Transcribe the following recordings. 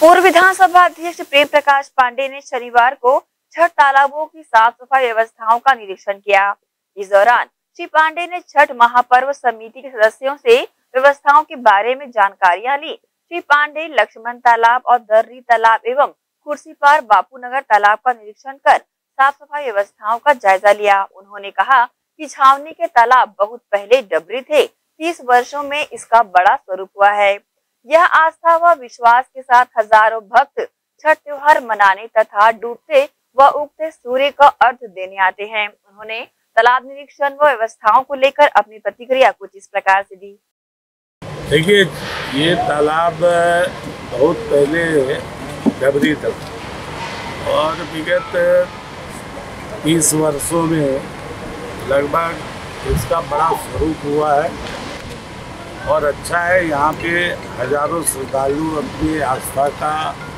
पूर्व विधानसभा अध्यक्ष प्रेम प्रकाश पांडेय ने शनिवार को छठ तालाबों की साफ सफाई व्यवस्थाओं का निरीक्षण किया। इस दौरान श्री पांडेय ने छठ महापर्व समिति के सदस्यों से व्यवस्थाओं के बारे में जानकारियां ली। श्री पांडेय लक्ष्मण तालाब और दर्री तालाब एवं कुर्सीपार बापूनगर तालाब का निरीक्षण कर साफ सफाई व्यवस्थाओं का जायजा लिया। उन्होंने कहा कि छावनी के तालाब बहुत पहले डबरी थे, 30 वर्षों में इसका बड़ा स्वरूप हुआ है। यह आस्था व विश्वास के साथ हजारों भक्त छठ त्योहार मनाने तथा डूबते व उगते सूर्य का अर्घ देने आते हैं। उन्होंने तालाब निरीक्षण व व्यवस्थाओं को लेकर अपनी प्रतिक्रिया कुछ इस प्रकार से दी। देखिए, ये तालाब बहुत पहले डबरी था और विगत 30 वर्षों में लगभग इसका बड़ा स्वरूप हुआ है और अच्छा है। यहाँ पे हजारों श्रद्धालु अपनी आस्था का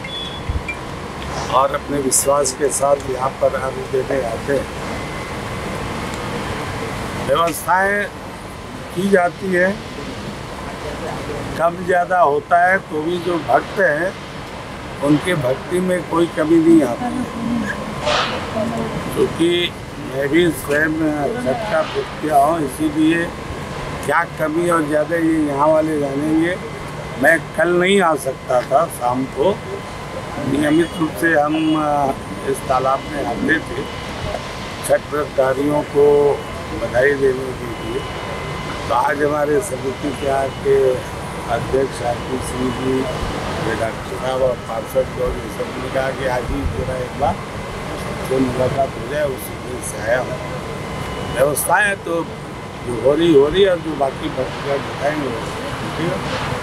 और अपने विश्वास के साथ यहाँ पर अर्घ देने आते हैं। व्यवस्थाएं की जाती है, कम ज़्यादा होता है तो भी जो भक्त हैं उनके भक्ति में कोई कमी नहीं आती, क्योंकि मैं भी स्वयं छठ का व्रत किया हूँ, इसीलिए क्या कमी और ज़्यादा ये यहाँ वाले जानेंगे। मैं कल नहीं आ सकता था, शाम को नियमित रूप से हम इस तालाब में आते थे छठ व्रतधारियों को बधाई देने के लिए। तो आज हमारे समिति के यहाँ के अध्यक्ष आरपी सिंह जी, डॉक्टर साहब और पार्षद लोग ये सब ने कहा कि आज ही पूरा एक बार जो मुलाकात हो जाए उस दिन से आया हूँ। व्यवस्थाएँ तो जो हो रही और जो बाकी बताएंगे ठीक है।